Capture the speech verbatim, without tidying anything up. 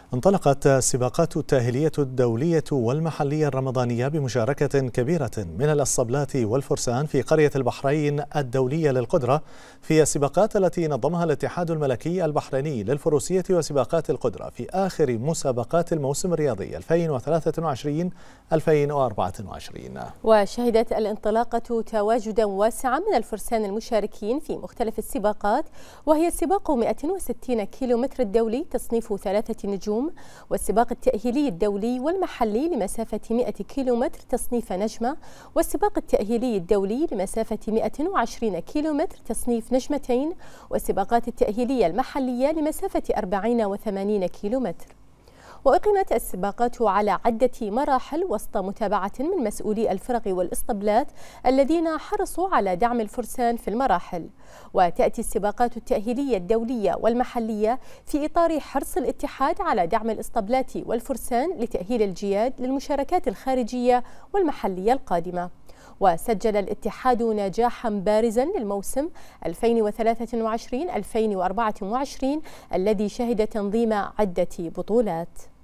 انطلقت السباقات التأهيلية الدولية والمحلية الرمضانية بمشاركة كبيرة من الأسطبلات والفرسان في قرية البحرين الدولية للقدرة في السباقات التي نظمها الاتحاد الملكي البحريني للفروسية وسباقات القدرة في آخر مسابقات الموسم الرياضي ألفين وثلاثة وعشرين ألفين وأربعة وعشرين. وشهدت الانطلاقة تواجدا واسعا من الفرسان المشاركين في مختلف السباقات، وهي سباق مئة وستين كيلومتر الدولي تصنيف ثلاثة نجوم، والسباق التأهيلي الدولي والمحلي لمسافة مئة كيلومتر تصنيف نجمة، والسباق التأهيلي الدولي لمسافة مئة وعشرين كيلومتر تصنيف نجمتين، والسباقات التأهيلية المحلية لمسافة أربعين وثمانين كيلومتر. وأقيمت السباقات على عدة مراحل وسط متابعة من مسؤولي الفرق والإسطبلات الذين حرصوا على دعم الفرسان في المراحل. وتأتي السباقات التأهيلية الدولية والمحلية في إطار حرص الاتحاد على دعم الإسطبلات والفرسان لتأهيل الجياد للمشاركات الخارجية والمحلية القادمة. وسجل الاتحاد نجاحا بارزا للموسم ألفين وثلاثة وعشرين ألفين وأربعة وعشرين الذي شهد تنظيم عدة بطولات.